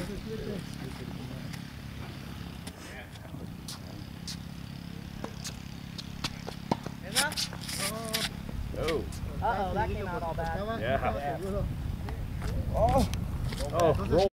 Oh. Uh-oh, that came out all bad. Yeah. Oh. Oh, roll.